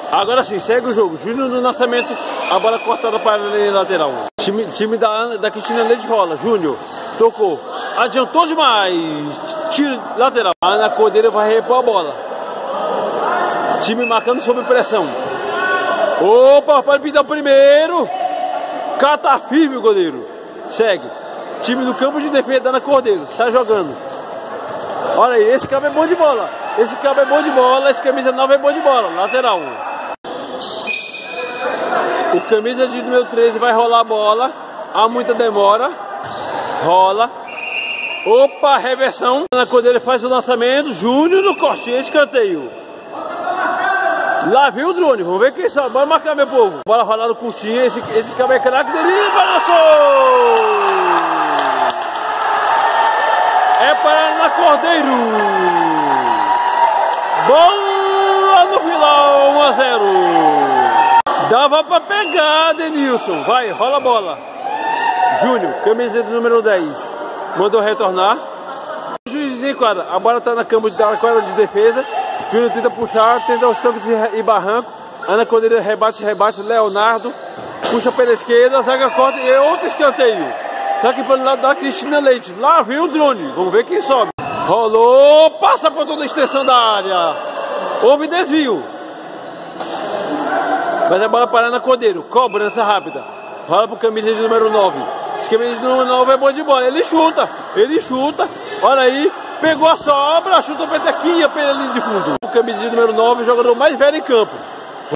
Agora sim, segue o jogo. Júnior no lançamento, a bola cortada para a linha lateral. Time da Cristina Leite rola. Júnior tocou. Adiantou demais. Tiro lateral. A Ana Cordeiro vai repor a bola. Time marcando sob pressão. Opa, pode pintar o primeiro. Cata firme o goleiro. Segue. Time do campo de defesa da Ana Cordeiro. Sai jogando. Olha aí, esse cabo é bom de bola. Esse cabo é bom de bola. Esse camisa 9 é bom de bola. Lateral. O camisa de número 13 vai rolar a bola. Há muita demora. Rola. Opa, reversão. A Ana Cordeiro faz o lançamento. Júnior no corte. Escanteio. Lá vem o drone. Vamos ver quem sabe. Bora marcar, meu povo. Bola rolando curtinha. Esse cabo é craque dele. Balançou! É para Ana Cordeiro. Bola no final. 1 a 0. Dava pra pegar, Denilson. Vai, rola a bola. Júnior, camisa do número 10. Mandou retornar. O juiz enquadra. A bola tá na campo da quadra de defesa. Júnior tenta puxar, tenta os tancos e barranco. Ana Cordeiro rebate. Leonardo puxa pela esquerda. Zaga corta e outro escanteio. Só que pelo lado da Cristina Leite. Lá vem o drone. Vamos ver quem sobe. Rolou. Passa por toda a extensão da área. Houve desvio. Mas a bola para na Cordeiro. Cobrança rápida. Rola pro camisa de número 9. Esse camisa de número 9 é bom de bola. Ele chuta. Olha aí. Pegou a sobra. Chutou petequinha pela linha de fundo. O camisa de número 9, jogador mais velho em campo.